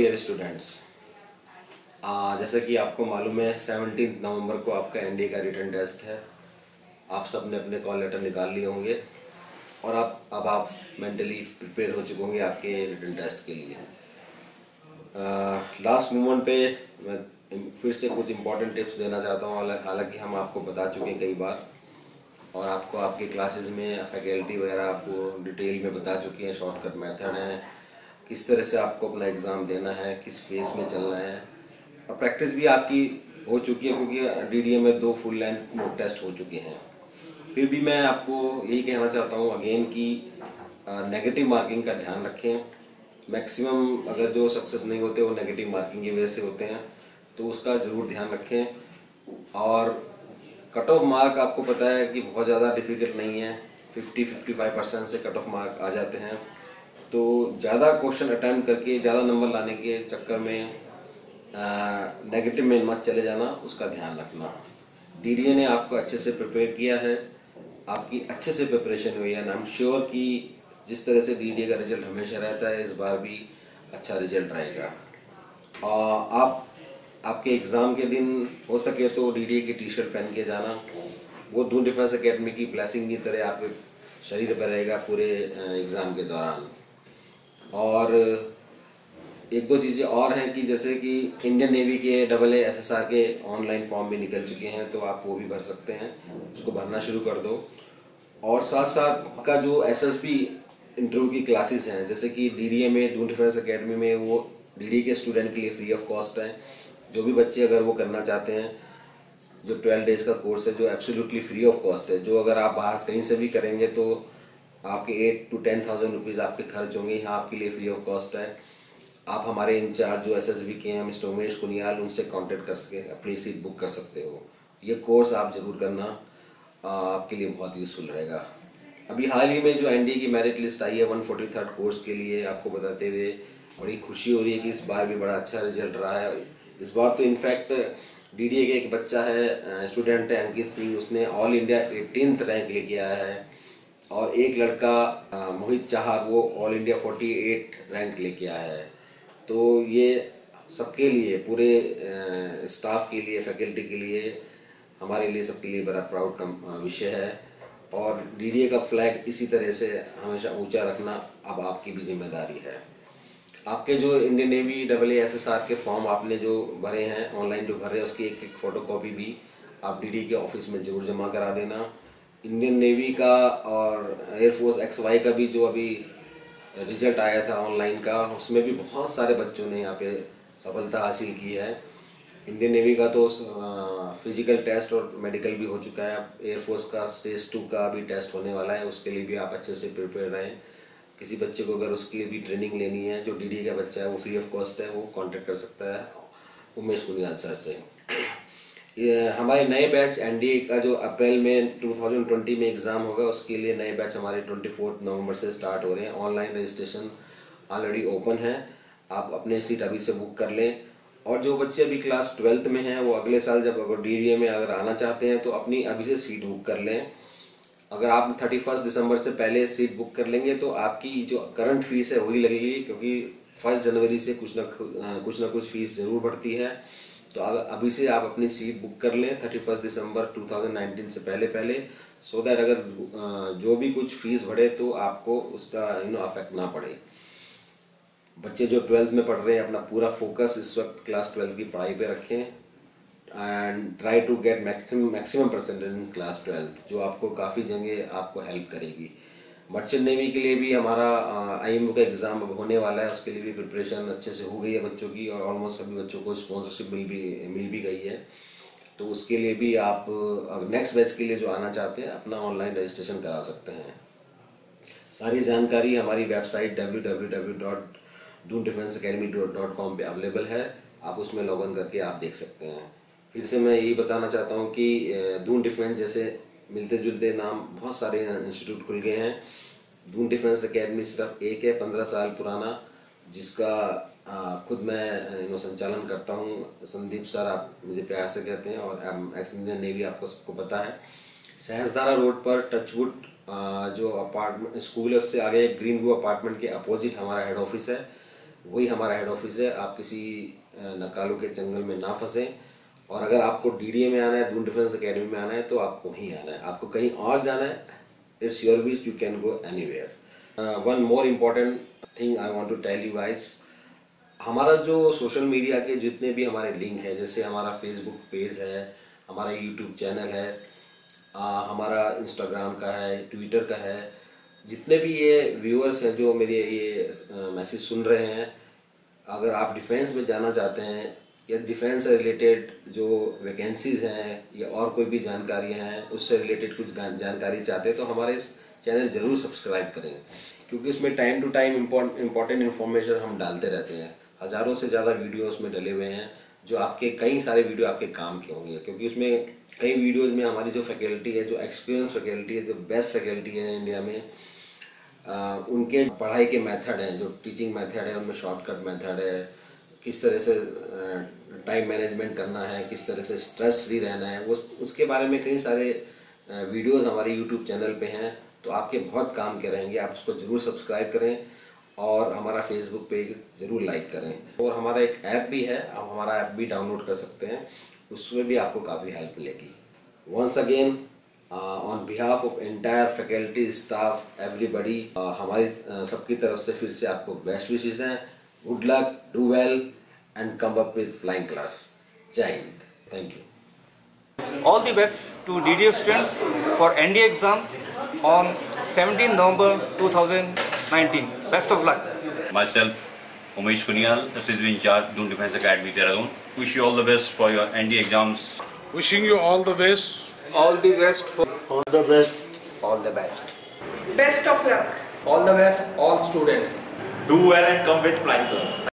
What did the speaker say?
Dear students, जैसा कि आपको मालूम है 17 नवंबर को आपका एनडीए का रिटर्न टेस्ट है। आप सब ने अपने कॉल लेटर निकाल लिए होंगे और अब आप मेंटली प्रिपेयर हो चुके होंगे आपके रिटर्न टेस्ट के लिए। लास्ट मोमेंट पे मैं फिर से कुछ इम्पोर्टेंट टिप्स देना चाहता हूँ। हालांकि हम आपको बता चुके हैं कई बार और आपको आपके क्लासेस में फैकल्टी वगैरह आपको डिटेल में बता चुकी हैं। शॉर्टकट मेथड है, किस तरह से आपको अपना एग्ज़ाम देना है, किस फेस में चलना है, और प्रैक्टिस भी आपकी हो चुकी है क्योंकि डीडीए में 2 फुल लेंथ मॉक टेस्ट हो चुके हैं। फिर भी मैं आपको यही कहना चाहता हूँ अगेन कि नेगेटिव मार्किंग का ध्यान रखें। मैक्सिमम अगर जो सक्सेस नहीं होते वो नेगेटिव मार्किंग की वजह से होते हैं, तो उसका ज़रूर ध्यान रखें। और कट ऑफ मार्क आपको पता है कि बहुत ज़्यादा डिफ़िकल्ट नहीं है, 50-55% से कट ऑफ मार्क आ जाते हैं। तो ज़्यादा क्वेश्चन अटैम्प्ट करके ज़्यादा नंबर लाने के चक्कर में नेगेटिव में मत चले जाना, उसका ध्यान रखना। डीडीए ने आपको अच्छे से प्रिपेयर किया है, आपकी अच्छे से प्रिपरेशन हुई है, आई एम श्योर कि जिस तरह से डीडीए का रिजल्ट हमेशा रहता है इस बार भी अच्छा रिजल्ट रहेगा। आप आपके एग्ज़ाम के दिन हो सके तो डीडीए की टी शर्ट पहन के जाना, वो दून डिफेंस एकेडमी की ब्लेसिंग की तरह आपके शरीर पर रहेगा पूरे एग्ज़ाम के दौरान। और एक दो चीज़ें और हैं कि जैसे कि इंडियन नेवी के AA SSR के ऑनलाइन फॉर्म भी निकल चुके हैं, तो आप वो भी भर सकते हैं, उसको भरना शुरू कर दो। और साथ साथ आपका जो SSB इंटरव्यू की क्लासेस हैं, जैसे कि डीडीए में दून डिफेंस एकेडमी में, वो डीडीए के स्टूडेंट के लिए फ्री ऑफ कॉस्ट है। जो भी बच्चे अगर वो करना चाहते हैं, जो 12 डेज का कोर्स है जो एब्सोल्युटली फ्री ऑफ कॉस्ट है, जो अगर आप बाहर कहीं से भी करेंगे तो आपके 8 to 10,000 रुपीज़ आपके खर्च होंगे, यहाँ आपके लिए फ्री ऑफ कॉस्ट है। आप हमारे इंचार्ज जो SSB के हैं मिस्टर उमेश कुनियाल, उनसे कांटेक्ट कर सके, अपनी सीट बुक कर सकते हो। ये कोर्स आप ज़रूर करना, आपके लिए बहुत यूज़फुल रहेगा। अभी हाल ही में जो एनडीए की मेरिट लिस्ट आई है 143rd कोर्स के लिए, आपको बताते हुए बड़ी खुशी हो रही है कि इस बार भी बड़ा अच्छा रिजल्ट रहा है। इस बार तो इनफैक्ट डीडीए के एक बच्चा है, स्टूडेंट है अंकित सिंह, उसने ऑल इंडिया 18th रैंक लेके आया है। और एक लड़का मोहित चाहर, वो ऑल इंडिया 48 रैंक लेके आया है। तो ये सबके लिए, पूरे स्टाफ के लिए, फैकल्टी के लिए, हमारे लिए, सबके लिए बड़ा प्राउड का विषय है। और डीडीए का फ्लैग इसी तरह से हमेशा ऊंचा रखना अब आपकी भी जिम्मेदारी है। आपके जो इंडियन नेवी AA SSR के फॉर्म आपने जो भरे हैं, ऑनलाइन जो भरे हैं, उसकी एक फ़ोटो कॉपी भी आप डीडीए के ऑफिस में ज़रूर जमा करा देना। इंडियन नेवी का और एयरफोर्स XY का भी जो अभी रिजल्ट आया था ऑनलाइन का, उसमें भी बहुत सारे बच्चों ने यहाँ पे सफलता हासिल की है। इंडियन नेवी का तो फिजिकल टेस्ट और मेडिकल भी हो चुका है। एयरफोर्स का स्टेज 2 का भी टेस्ट होने वाला है, उसके लिए भी आप अच्छे से प्रिपेयर रहें। किसी बच्चे को अगर उसकी भी ट्रेनिंग लेनी है, जो डीडीए का बच्चा है, वो फ्री ऑफ कॉस्ट है, वो कांटेक्ट कर सकता है उमेश कुनियाल सर से। ये हमारे नए बैच एनडीए का जो अप्रैल में 2020 में एग्ज़ाम होगा, उसके लिए नए बैच हमारे 24 नवंबर से स्टार्ट हो रहे हैं। ऑनलाइन रजिस्ट्रेशन ऑलरेडी ओपन है, आप अपने सीट अभी से बुक कर लें। और जो बच्चे अभी क्लास 12th में हैं, वो अगले साल जब अगर डीडीए में अगर आना चाहते हैं तो अपनी अभी से सीट बुक कर लें। अगर आप 31 दिसंबर से पहले सीट बुक कर लेंगे तो आपकी जो करंट फीस है वही लगेगी, क्योंकि 1 जनवरी से कुछ ना कुछ फीस ज़रूर बढ़ती है। तो अगर अभी से आप अपनी सीट बुक कर लें 31 दिसंबर 2019 से पहले, सो दैट अगर जो भी कुछ फीस बढ़े तो आपको उसका अफेक्ट ना पड़े। बच्चे जो 12th में पढ़ रहे हैं, अपना पूरा फोकस इस वक्त क्लास 12 की पढ़ाई पे रखें and try to get maximum percentage in class 12th, जो आपको काफ़ी जगह आपको हेल्प करेगी। मर्चेंट नेवी के लिए भी हमारा IMO का एग्ज़ाम होने वाला है, उसके लिए भी प्रिपरेशन अच्छे से हो गई है बच्चों की, और ऑलमोस्ट सभी बच्चों को स्पॉन्सरशिप मिल भी गई है। तो उसके लिए भी आप नेक्स्ट बैच के लिए जो आना चाहते हैं, अपना ऑनलाइन रजिस्ट्रेशन करा सकते हैं। सारी जानकारी हमारी वेबसाइट www.doondefenseacademy.com पे अवेलेबल है, आप उसमें लॉगिन करके आप देख सकते हैं। फिर से मैं यही बताना चाहता हूँ कि दून डिफेंस जैसे मिलते जुलते नाम बहुत सारे इंस्टीट्यूट खुल गए हैं। दून डिफेंस एकेडमी सिर्फ एक है, 15 साल पुराना, जिसका खुद मैं संचालन करता हूँ। संदीप सर आप मुझे प्यार से कहते हैं, और एक्स इंडियन नेवी आपको सबको पता है। सहसदारा रोड पर टचवुड जो अपार्टमेंट स्कूल है, उससे आगे ग्रीन व्यू अपार्टमेंट के अपोजिट हमारा हेड ऑफिस है। वही हमारा हेड ऑफिस है। आप किसी नकालों के जंगल में ना फंसें, और अगर आपको DDA में आना है, दून डिफेंस एकेडमी में आना है, तो आपको वहीं आना है। आपको कहीं और जाना है, it's your wish, you can go anywhere. One more important thing I want to tell you guys, हमारा जो सोशल मीडिया के जितने भी हमारे लिंक है, जैसे हमारा फेसबुक पेज है, हमारा यूट्यूब चैनल है, हमारा इंस्टाग्राम का है, ट्विटर का है, जितने भी ये व्यूअर्स हैं जो मेरे ये मैसेज सुन रहे हैं, अगर आप डिफेंस में जाना चाहते हैं या डिफेंस से रिलेटेड जो वैकेंसीज़ हैं या और कोई भी जानकारियाँ हैं उससे रिलेटेड कुछ जानकारी चाहते हैं, तो हमारे इस चैनल ज़रूर सब्सक्राइब करें, क्योंकि इसमें time to time important information हम डालते रहते हैं। हज़ारों से ज़्यादा वीडियो उसमें डले हुए हैं, जो आपके कई सारे वीडियो आपके काम के होंगे, क्योंकि उसमें कई वीडियोज़ में हमारी जो फैकल्टी है, जो एक्सपीरियंस फैकल्टी है, जो बेस्ट फैकल्टी है इंडिया में, उनके पढ़ाई के मेथड हैं, जो टीचिंग मेथड है उनमें शॉर्टकट मेथड है, किस तरह से टाइम मैनेजमेंट करना है, किस तरह से स्ट्रेस फ्री रहना है, वो उसके बारे में कई सारे वीडियोस हमारे यूट्यूब चैनल पे हैं, तो आपके बहुत काम के रहेंगे। आप उसको ज़रूर सब्सक्राइब करें और हमारा फेसबुक पेज ज़रूर लाइक करें। और हमारा एक ऐप भी है, आप हमारा ऐप भी डाउनलोड कर सकते हैं, उसमें भी आपको काफ़ी हेल्प मिलेगी। Once again on behalf of entire faculty staff everybody, हमारी सबकी तरफ से फिर से आपको बेस्ट विशेस हैं। Good luck, do well and come up with flying class. जय हिंद, thank you. All the best to DDA students for NDA exams on 17 November 2019. Best of luck. Myself, Umesh Kuniyal, Assistant in charge, Doon Defense Academy, Dehradun. Wish you all the best for your NDA exams. Wishing you all the best. All the best. All the best. All the best. Best of luck. All the best, all students. Do well and come with flying colors.